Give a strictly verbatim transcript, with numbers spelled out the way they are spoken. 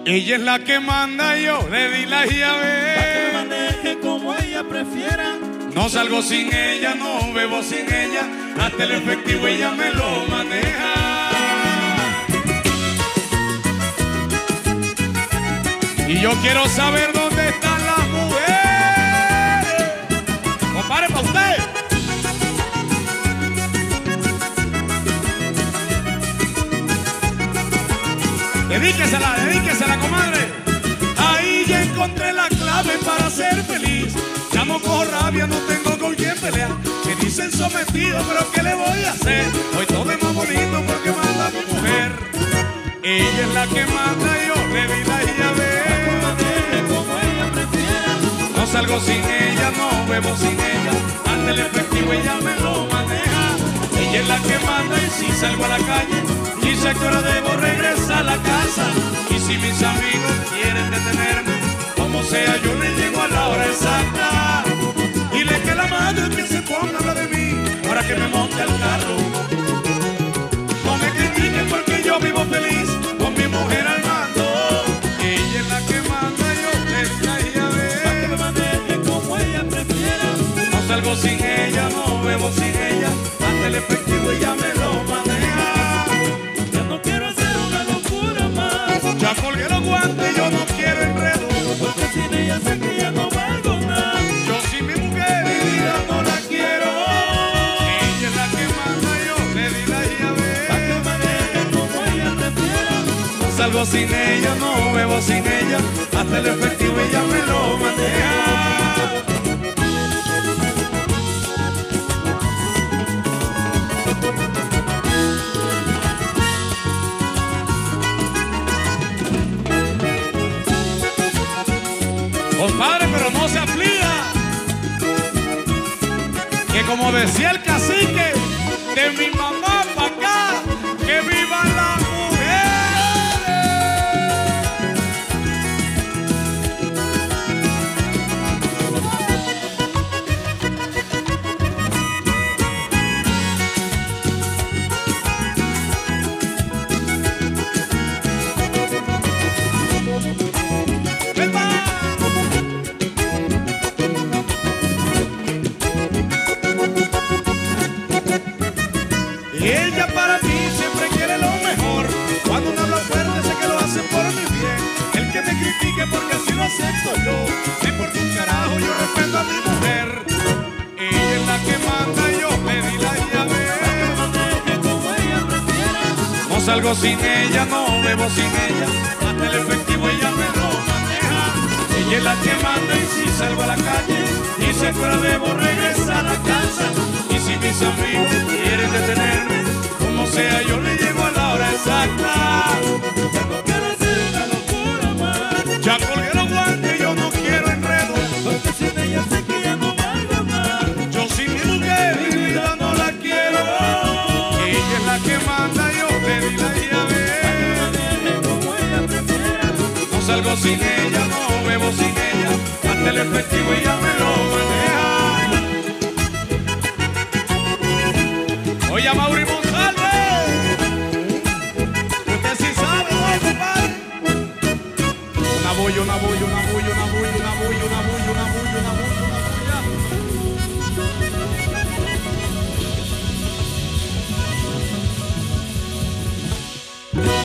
Ella es la que manda, yo le di la llave. Pa' que me maneje como ella prefiera. No salgo sin ella, no bebo sin ella. Hasta el efectivo ella me lo maneja. Y yo quiero saber dónde están las mujeres. Compare para usted. Dedíquesela, dedíquesela, comadre. Ahí ya encontré la clave para ser feliz. Ya no cojo rabia, no tengo con quién pelear. Me dicen sometido, pero ¿qué le voy a hacer? Hoy todo es más bonito porque manda mi mujer. Ella es la que manda, yo le di la llave. Como ella prefiera. No salgo sin ella, no bebo sin ella. Ante el efectivo ella me lo maneja. Ella es la que manda y si salgo a la calle y sé que ahora debo regresar a la casa. Y si mis amigos quieren detenerme, como sea yo le llego a la hora exacta. Dile que la madre que se ponga a hablar de mí para que me monte al carro. No me critiquen porque yo vivo feliz con mi mujer al mando. Ella es la que manda, yo le di la llave. Pa' que me maneje como ella prefiera. No salgo sin ella, no bebo sin ella. Ante el efectivo ella me lo maneja. Ya no quiero hacer una locura más. Ya colgué los guantes, yo no quiero enredo. Porque sin ella sé que ya no valgo nada. Yo sin mi mujer mi vida no la quiero. Ella es la que manda, yo le di la llave. Pa' que me maneje como ella prefiera. No salgo sin ella, no bebo sin ella. Hasta el efectivo ella me lo maneja. Compadre, pero no se aflija, que como decía el cacique, de mi mamá pa' acá, que vivan las ella para mí siempre quiere lo mejor. Cuando uno habla fuerte sé que lo hace por mi bien. El que me critique porque así lo acepto yo. No importa un carajo, yo respeto a mi mujer. Ella es la que manda, yo le di la llave. Como ella prefiera. No salgo sin ella, no bebo sin ella. Hasta el efectivo ella me lo maneja. Ella es la que manda y si salgo a la calle y sé que ahora debo regresar a la casa. Y si mis amigos quieren detenerme, como sea yo le llego a la hora exacta. Ya no quiero hacer una locura más. Ya colgué los guantes, yo no quiero enredo. Porque sin ella sé que ya no valgo nada. Yo sin mi mujer mi vida no la quiero. Ella es la que manda, yo le di la llave. Como ella prefiera. No salgo sin ella, no bebo sin ella. Hasta el efectivo ella me lo maneja. Oye, Mauri Monsalve, usted sí sabe, ¿no, compadre? Una bulla, una bulla, una bulla, una bulla, una bulla, una bulla.